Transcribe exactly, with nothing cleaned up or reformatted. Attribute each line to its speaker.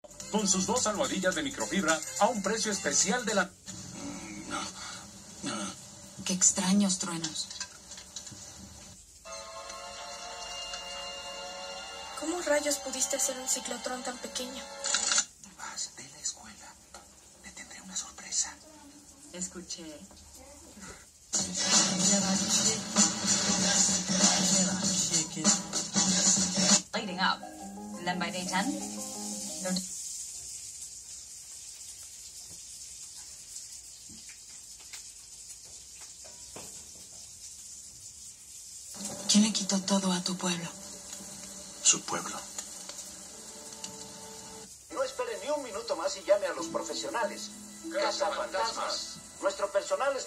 Speaker 1: Con sus dos almohadillas de microfibra a un precio especial de la...
Speaker 2: No, no.
Speaker 3: Qué extraños truenos.
Speaker 4: ¿Cómo rayos pudiste hacer un ciclotrón tan pequeño?
Speaker 2: Vas de la escuela. Te tendré una sorpresa.
Speaker 3: Escuché.
Speaker 5: Lighting up. And then by day ten, they're...
Speaker 3: ¿Quién le quitó todo a tu pueblo?
Speaker 2: Su pueblo.
Speaker 6: No espere ni un minuto más y llame a los profesionales. Cazafantasmas. Nuestro personal es